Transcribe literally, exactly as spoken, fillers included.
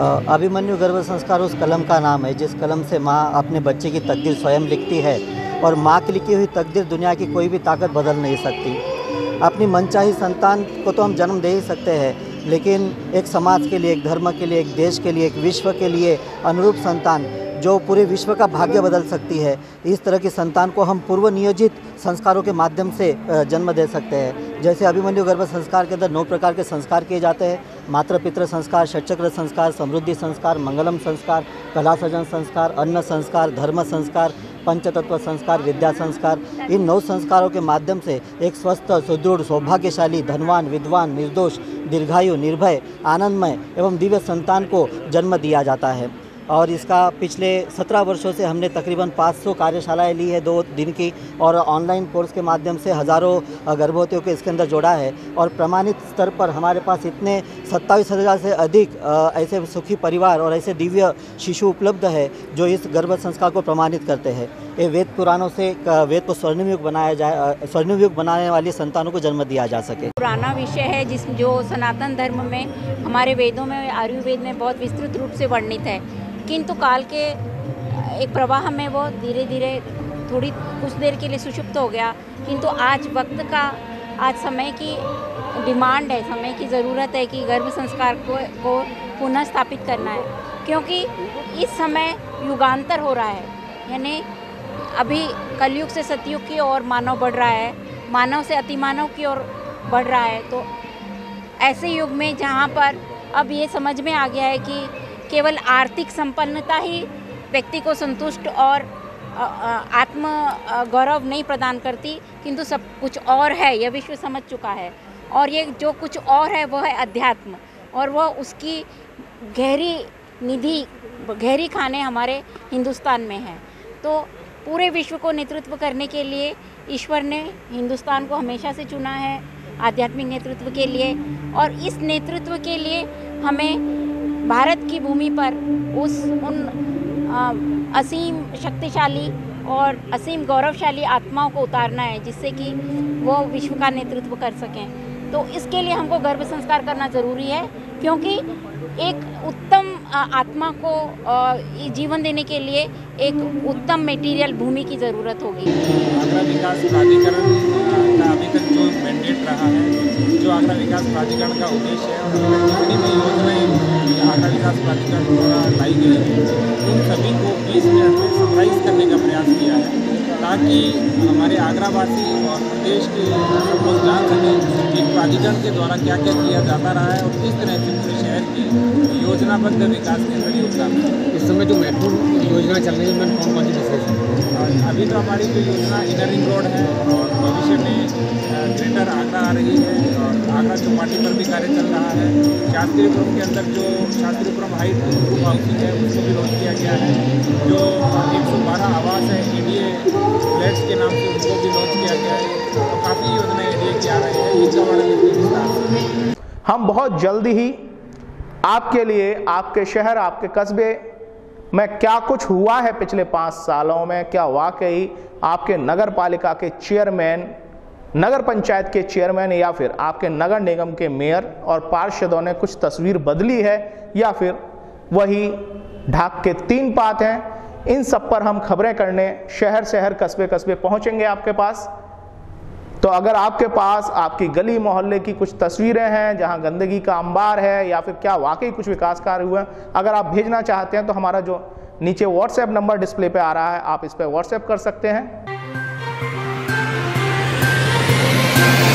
अभिमन्यु गर्भ संस्कार उस कलम का नाम है जिस कलम से माँ अपने बच्चे की तकदीर स्वयं लिखती है और माँ की लिखी हुई तकदीर दुनिया की कोई भी ताकत बदल नहीं सकती। अपनी मनचाही संतान को तो हम जन्म दे ही सकते हैं, लेकिन एक समाज के लिए, एक धर्म के लिए, एक देश के लिए, एक विश्व के लिए अनुरूप संतान जो पूरे विश्व का भाग्य बदल सकती है, इस तरह की संतान को हम पूर्व नियोजित संस्कारों के माध्यम से जन्म दे सकते हैं। जैसे अभिमन्यु गर्भ संस्कार के अंदर नौ प्रकार के संस्कार किए जाते हैं। मातृ पितृ संस्कार, षटचक्र संस्कार, समृद्धि संस्कार, मंगलम संस्कार, कला सृजन संस्कार, अन्न संस्कार, धर्म संस्कार, पंचतत्व संस्कार, विद्या संस्कार। इन नौ संस्कारों के माध्यम से एक स्वस्थ, सुदृढ़, सौभाग्यशाली, धनवान, विद्वान, निर्दोष, दीर्घायु, निर्भय, आनंदमय एवं दिव्य संतान को जन्म दिया जाता है। और इसका पिछले सत्रह वर्षों से हमने तकरीबन पाँच सौ कार्यशालाएं ली है दो दिन की, और ऑनलाइन कोर्स के माध्यम से हज़ारों गर्भवतियों को इसके अंदर जोड़ा है। और प्रमाणित स्तर पर हमारे पास इतने सत्ताईस हज़ार से अधिक ऐसे सुखी परिवार और ऐसे दिव्य शिशु उपलब्ध है जो इस गर्भ संस्कार को प्रमाणित करते हैं। ये वेद पुराणों से वेद को स्वर्णयुग बनाया जाए, स्वर्णयुग बनाने वाली संतानों को जन्म दिया जा सके। पुराना विषय है जिस जो सनातन धर्म में, हमारे वेदों में, आयुर्वेद में बहुत विस्तृत रूप से वर्णित है, किंतु काल के एक प्रवाह में वो धीरे धीरे थोड़ी कुछ देर के लिए सुषुप्त हो गया। किंतु आज वक्त का, आज समय की डिमांड है, समय की ज़रूरत है कि गर्भ संस्कार को, को पुनः स्थापित करना है, क्योंकि इस समय युगांतर हो रहा है। यानी अभी कलयुग से सतयुग की ओर मानव बढ़ रहा है, मानव से अतिमानव की ओर बढ़ रहा है। तो ऐसे युग में जहाँ पर अब ये समझ में आ गया है कि केवल आर्थिक संपन्नता ही व्यक्ति को संतुष्ट और आत्म गौरव नहीं प्रदान करती, किंतु सब कुछ और है, यह विश्व समझ चुका है। और ये जो कुछ और है वह है अध्यात्म, और वह उसकी गहरी निधि, गहरी खाने हमारे हिंदुस्तान में है। तो पूरे विश्व को नेतृत्व करने के लिए ईश्वर ने हिंदुस्तान को हमेशा से चुना है आध्यात्मिक नेतृत्व के लिए, और इस नेतृत्व के लिए हमें भारत की भूमि पर उस उन आ, असीम शक्तिशाली और असीम गौरवशाली आत्माओं को उतारना है जिससे कि वो विश्व का नेतृत्व कर सकें। तो इसके लिए हमको गर्भ संस्कार करना ज़रूरी है, क्योंकि एक उत्तम आत्मा को जीवन देने के लिए एक उत्तम मेटीरियल भूमि की ज़रूरत होगी। आगरा विकास प्राधिकरण का अभी तक जो मैंडेट रहा है, जो आगरा विकास प्राधिकरण का उद्देश्य है और जितनी भी योजनाएं आगरा विकास प्राधिकरण द्वारा लाई गई हैं, उन सभी को बीस मिनट में समराइज करने का प्रयास किया है, ताकि हमारे आगरावासी और प्रदेश के सब लोग जान सकें कि प्राधिकरण के द्वारा क्या क्या किया जाता रहा है और किस तरह से पूरे शहर की योजनाबद्ध विकास के अंदर योगदान है। इस समय जो महत्वपूर्ण योजना चल रही है उनमें कौन कौन सी विशेष है? अभी तो हमारी जो योजना इनर रिंग रोड है और भविष्य में ग्रेटर आगरा आ रही है, और आगरा चौपाटी पर भी कार्य चल रहा है। शास्त्रीपुरम के अंदर जो शास्त्रीपुरम हाइट ग्रुप हाउसिंग है उसको भी लॉन्च किया गया है। जो एक सौ बारह आवास है एडीए फ्लैट्स के नाम से, उनको भी लॉन्च किया गया है। तो काफ़ी योजनाएं एडीए की आ रही है। इनका बड़ा हम बहुत जल्द ही आपके लिए, आपके शहर, आपके कस्बे में क्या कुछ हुआ है पिछले पाँच सालों में, क्या वाकई आपके नगर पालिका के चेयरमैन, नगर पंचायत के चेयरमैन या फिर आपके नगर निगम के मेयर और पार्षदों ने कुछ तस्वीर बदली है, या फिर वही ढाक के तीन पात हैं। इन सब पर हम खबरें करने शहर शहर कस्बे कस्बे पहुंचेंगे आपके पास। तो अगर आपके पास आपकी गली मोहल्ले की कुछ तस्वीरें हैं जहां गंदगी का अंबार है, या फिर क्या वाकई कुछ विकास कार्य हुए, अगर आप भेजना चाहते हैं तो हमारा जो नीचे व्हाट्सएप नंबर डिस्प्ले पे आ रहा है, आप इस पर व्हाट्सएप कर सकते हैं।